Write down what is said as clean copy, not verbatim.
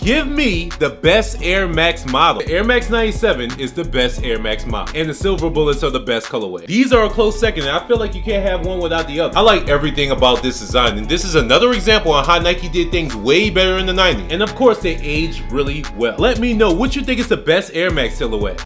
Give me the best Air Max model. The Air Max 97 is the best Air Max model, and the silver bullets are the best colorway. These are a close second, and I feel like you can't have one without the other. I like everything about this design, and this is another example on how Nike did things way better in the 90s. And of course, they aged really well. Let me know what you think is the best Air Max silhouette.